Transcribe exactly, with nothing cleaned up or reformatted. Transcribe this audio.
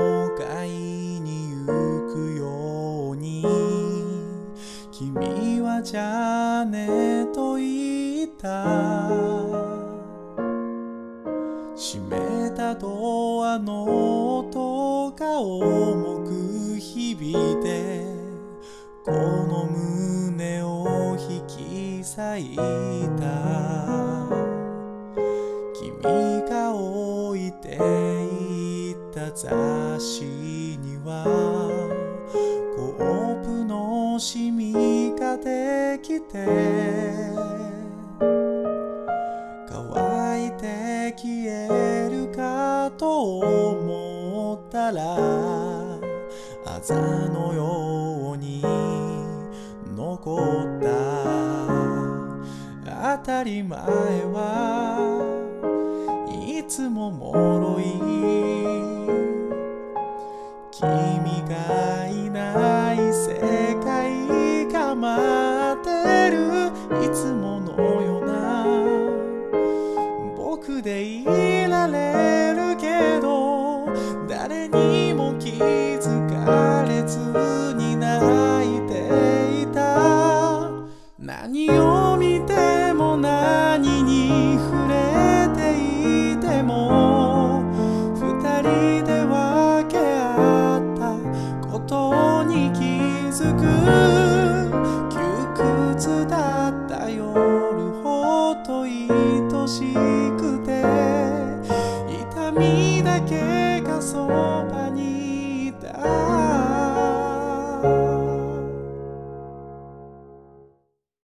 買いに行くように君はじゃあねと言った。閉めたドアの音が重く響いてこの胸を引き裂いた。君が置いていった雑誌にはコップのシミができて乾いて消えるかと思ったらあざのように残った。当たり前はいつも脆い。君がいない世界が待ってるいつものような僕でいられるけど誰にも気づかれずに泣いていた。何を見ても何に触れていても二人で分け合ったことに気づく。